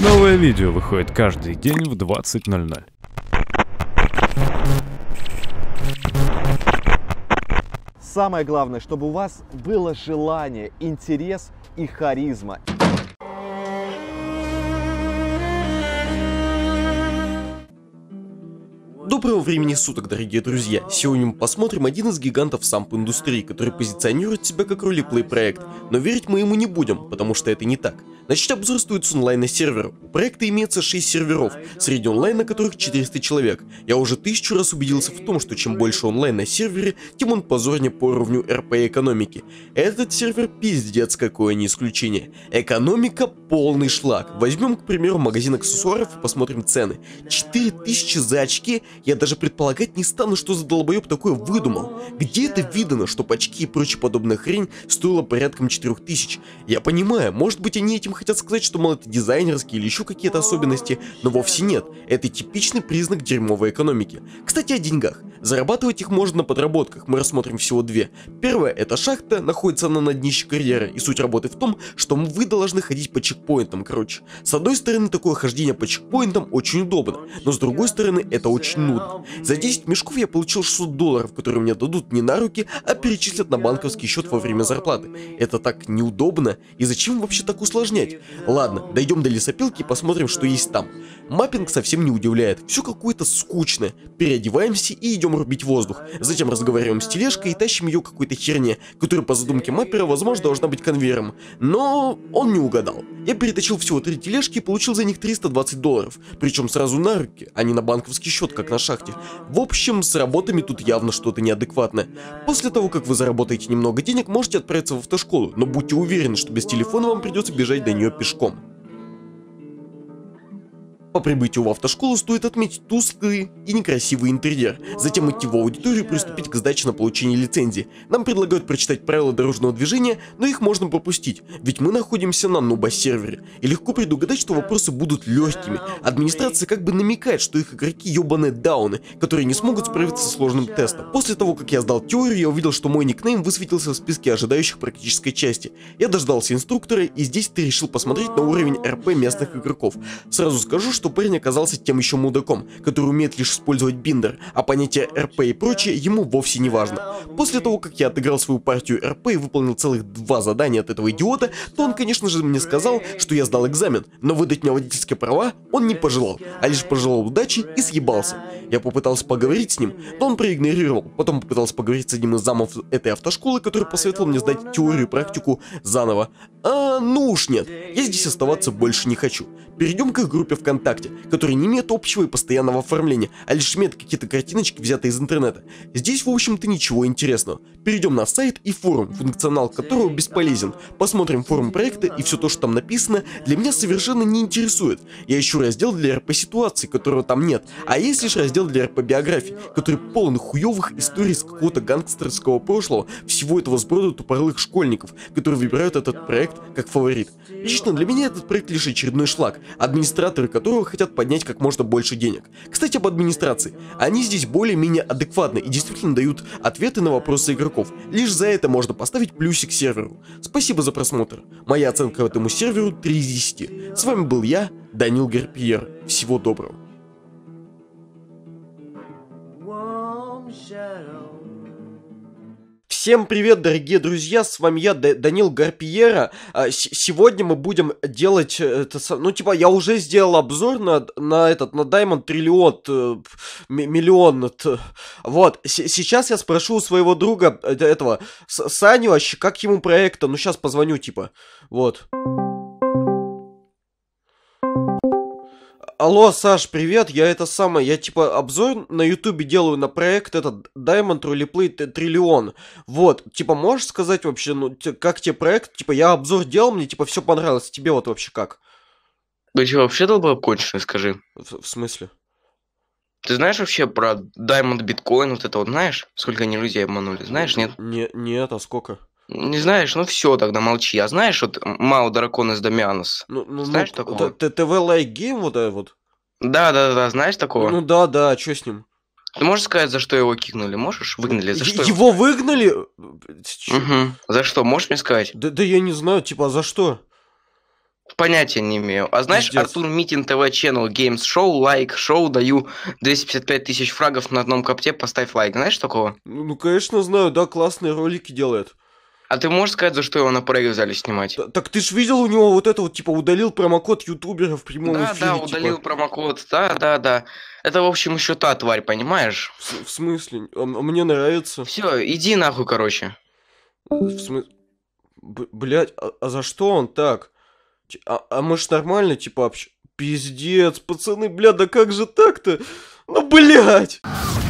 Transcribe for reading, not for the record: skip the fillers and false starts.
Новое видео выходит каждый день в 20:00. Самое главное, чтобы у вас было желание, интерес и харизма. Доброго времени суток, дорогие друзья! Сегодня мы посмотрим один из гигантов самп-индустрии, который позиционирует себя как ролеплей проект, но верить мы ему не будем, потому что это не так. Начать обзор стоит с онлайна сервера. У проекта имеется 6 серверов, среди онлайн на которых 400 человек. Я уже 1000 раз убедился в том, что чем больше онлайн на сервере, тем он позорнее по уровню РП экономики. Этот сервер пиздец какое не исключение. Экономика полный шлак. Возьмем, к примеру, магазин аксессуаров и посмотрим цены. 4000 за очки. Я даже предполагать не стану, что за долбоеб такое выдумал. Где это видано, что очки и прочая подобная хрень стоила порядком 4000? Я понимаю, может быть они этим хотят сказать, что мол это дизайнерские или еще какие-то особенности, но вовсе нет. Это типичный признак дерьмовой экономики. Кстати, о деньгах. Зарабатывать их можно на подработках, мы рассмотрим всего две. Первая — это шахта, находится она на днище карьеры, и суть работы в том, что вы должны ходить по чекпоинтам, короче. С одной стороны, такое хождение по чекпоинтам очень удобно, но с другой стороны, это очень нудно. За 10 мешков я получил $600, которые мне дадут не на руки, а перечислят на банковский счет во время зарплаты. Это так неудобно, и зачем вообще так усложнять? Ладно, дойдем до лесопилки и посмотрим, что есть там. Маппинг совсем не удивляет, все какое-то скучное. Переодеваемся и идем рубить воздух. Затем разговариваем с тележкой и тащим ее какой-то херне, которая по задумке маппера, возможно, должна быть конвейером. Но он не угадал. Я перетащил всего 3 тележки и получил за них $320. Причем сразу на руки, а не на банковский счет, как на шахте. В общем, с работами тут явно что-то неадекватное. После того, как вы заработаете немного денег, можете отправиться в автошколу, но будьте уверены, что без телефона вам придется бежать до нее пешком. По прибытию в автошколу стоит отметить тусклый и некрасивый интерьер, затем идти в аудиторию и приступить к сдаче на получение лицензии. Нам предлагают прочитать правила дорожного движения, но их можно пропустить, ведь мы находимся на нуба-сервере. И легко предугадать, что вопросы будут легкими. Администрация как бы намекает, что их игроки ебаные дауны, которые не смогут справиться со сложным тестом. После того, как я сдал теорию, я увидел, что мой никнейм высветился в списке ожидающих практической части. Я дождался инструктора, и здесь ты решил посмотреть на уровень РП местных игроков. Сразу скажу, что парень оказался тем еще мудаком, который умеет лишь использовать биндер, а понятие РП и прочее ему вовсе не важно. После того, как я отыграл свою партию РП и выполнил целых 2 задания от этого идиота, то он, конечно же, мне сказал, что я сдал экзамен, но выдать мне водительские права он не пожелал, а лишь пожелал удачи и съебался. Я попытался поговорить с ним, но он проигнорировал. Потом попытался поговорить с одним из замов этой автошколы, который посоветовал мне сдать теорию и практику заново. Ну уж нет, я здесь оставаться больше не хочу. Перейдем к их группе ВКонтакте, которая не имеет общего и постоянного оформления, а лишь имеет какие-то картиночки, взятые из интернета. Здесь, в общем-то, ничего интересного. Перейдем на сайт и форум, функционал которого бесполезен. Посмотрим форум проекта, и все то, что там написано, для меня совершенно не интересует. Я ищу раздел для РП-ситуаций, которого там нет, а есть лишь раздел для РП-биографий, который полон хуевых историй с какого-то гангстерского прошлого всего этого сброда тупорылых школьников, которые выбирают этот проект как фаворит. Лично для меня этот проект лишь очередной шлак, администраторы которого хотят поднять как можно больше денег. Кстати, об администрации. Они здесь более-менее адекватны и действительно дают ответы на вопросы игроков. Лишь за это можно поставить плюсик серверу. Спасибо за просмотр. Моя оценка этому серверу 3 из 10. С вами был я, Данил Гарпиер. Всего доброго. Всем привет, дорогие друзья, с вами я, Данил Гарпиера. Сегодня мы будем делать, я уже сделал обзор на Diamond Trillion, миллион, вот, сейчас я спрошу у своего друга, Саню, как ему проекта, сейчас позвоню, вот. Алло, Саш, привет, я обзор на ютубе делаю на проект этот Diamond Roleplay Trillion. Вот, можешь сказать вообще, как тебе проект, я обзор делал, мне все понравилось, тебе вот вообще как? Ты что, вообще долбоеб конченый, скажи? В смысле? Ты знаешь вообще про Diamond Bitcoin, вот это вот знаешь? Сколько они людей обманули, знаешь, нет? Нет, а сколько? Не знаешь? Ну все, тогда молчи. А знаешь, вот Мао Дракон из Дамианос? Знаешь такого? ТВ Лайк Гейм вот это вот? Да, знаешь такого? Да, а что с ним? Ты можешь сказать, за что его кикнули? Можешь? Выгнали? За что? Его выгнали? Угу. За что? Можешь мне сказать? Да я не знаю, а за что? Понятия не имею. А знаешь, Пиздец. Артур Митин ТВ Channel Games Show, лайк, шоу, даю 255 тысяч фрагов на одном копте, поставь лайк. Знаешь такого? Ну, конечно, знаю, да, классные ролики делает. А ты можешь сказать, за что его на проект взяли снимать? Так ты ж видел у него вот это вот, типа, удалил промокод ютубера в прямом Да, эфире, да, типа. удалил промокод, да. Это, в общем, еще та тварь, понимаешь? В смысле? А мне нравится. Все, иди нахуй, короче. В смысле? Блять, а за что он так? А мы ж нормально, типа, Пиздец, пацаны, бля, да как же так-то? Ну, блять!